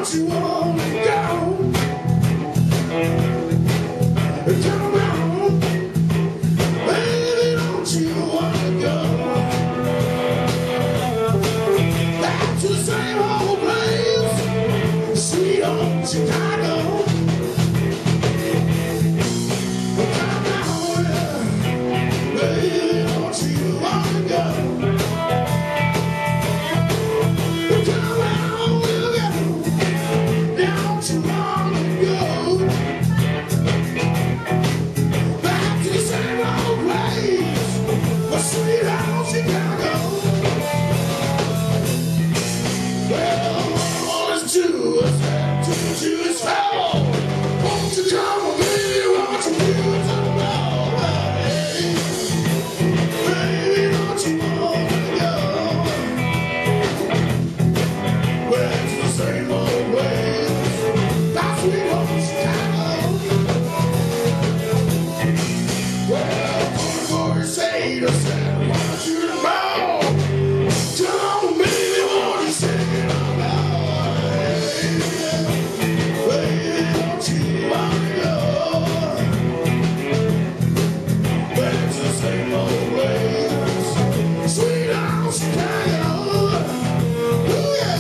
don't you wanna go? Come on, baby, don't you wanna go back to the same old place, sweet old Chicago? Come on, baby, don't you wanna go? Come on, we'll go down to Chicago. Back to the same old place, sweet old Chicago. Well, all is to us, to his fellow. Won't you come with me? Won't you do it somehow? Baby, don't you wanna go back to the same old place, that sweet old Chicago? Well, for say to say, why don't you know? Come on, baby, won't you say it out loud? Baby, don't you wanna go back to the same old place, sweet old Chicago? Ooh, yeah.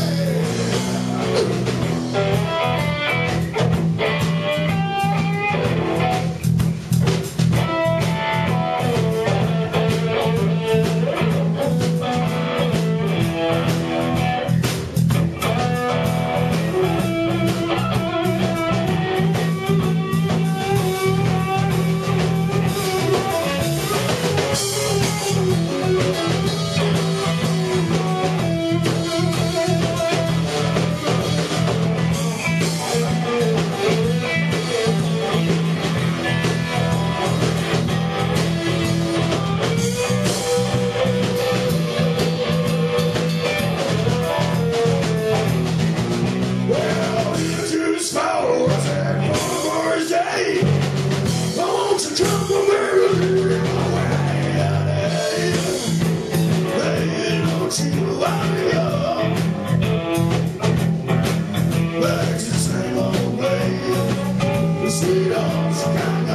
Well, to his fellow, I said, one more day. Won't you come with me? Baby, don't you wanna go back to the same old place, sweet old Chicago?